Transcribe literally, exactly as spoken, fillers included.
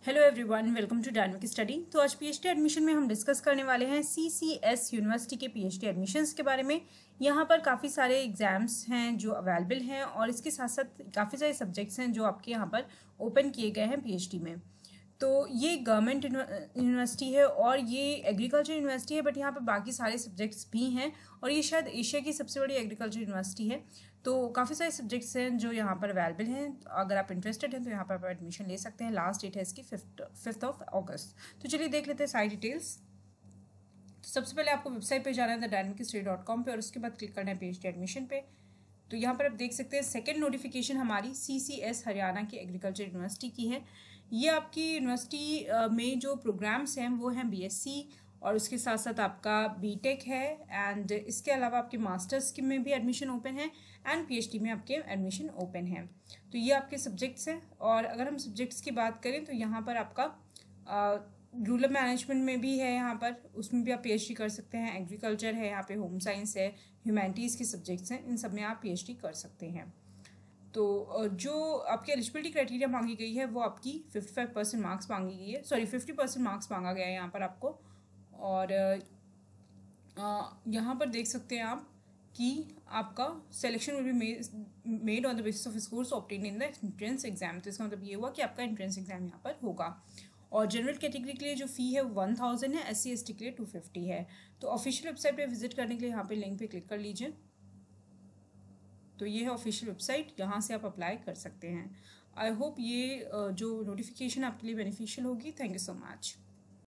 Hello everyone, welcome to dynamic study. तो आज PhD admission में हम डिस्कस करने वाले हैं सीसीएस यूनिवर्सिटी के पीएचडी एडमिशन्स के बारे में। यहाँ पर काफ़ी सारे एग्जाम्स हैं जो अवेलेबल हैं और इसके साथ साथ काफ़ी सारे सब्जेक्ट्स हैं जो आपके यहाँ पर ओपन किए गए हैं पीएचडी में। तो ये गवर्नमेंट यूनिवर्सिटी है और ये एग्रीकल्चर यूनिवर्सिटी है, बट यहाँ पर बाकी सारे सब्जेक्ट्स भी हैं और ये शायद एशिया की सबसे बड़ी एग्रीकल्चर यूनिवर्सिटी है। तो काफ़ी सारे सब्जेक्ट्स हैं जो यहाँ पर अवेलेबल हैं। अगर आप इंटरेस्टेड हैं तो यहाँ पर आप एडमिशन ले सकते हैं। लास्ट डेट है इसकी फिफ्थ फिफ्थ ऑफ अगस्त। तो चलिए देख लेते हैं सारी डिटेल्स। तो सबसे पहले आपको वेबसाइट पे जाना है the dynamic study dot com पे और उसके बाद क्लिक करना है पीएचडी एडमिशन पे। तो यहाँ पर आप देख सकते हैं सेकेंड नोटिफिकेशन हमारी सीसीएस हरियाणा की एग्रीकल्चर यूनिवर्सिटी की है। ये आपकी यूनिवर्सिटी में जो प्रोग्राम्स हैं वो हैं बीएससी और उसके साथ साथ आपका बीटेक है एंड इसके अलावा आपके मास्टर्स के में भी एडमिशन ओपन है एंड पीएचडी में आपके एडमिशन ओपन है। तो ये आपके सब्जेक्ट्स हैं। और अगर हम सब्जेक्ट्स की बात करें तो यहाँ पर आपका रूरल मैनेजमेंट में भी है, यहाँ पर उसमें भी आप पीएचडी कर सकते हैं। एग्रीकल्चर है, यहाँ पे होम साइंस है, ह्यूमैनिटीज़ के सब्जेक्ट्स हैं, इन सब में आप पीएचडी कर सकते हैं। तो जो आपकी एलिजिबिलिटी क्राइटेरिया मांगी गई है वो आपकी पचपन परसेंट मार्क्स मांगी गई है, सॉरी पचास परसेंट मार्क्स मांगा गया है यहाँ पर आपको। और यहाँ पर देख सकते हैं आप कि आपका selection will be made on the basis of scores obtained in the entrance exam. तो इसका मतलब ये हुआ कि आपका एंट्रेंस एग्जाम यहाँ पर होगा। और जनरल कैटेगरी के लिए जो फ़ी है वन थाउजेंड है, एस सी एस टी के लिए टू फिफ्टी है। तो ऑफिशियल वेबसाइट पे विजिट करने के लिए यहाँ पे लिंक पे क्लिक कर लीजिए। तो ये है ऑफिशियल वेबसाइट, यहाँ से आप अप्लाई कर सकते हैं। आई होप ये जो नोटिफिकेशन आपके लिए बेनिफिशियल होगी। Thank you so much.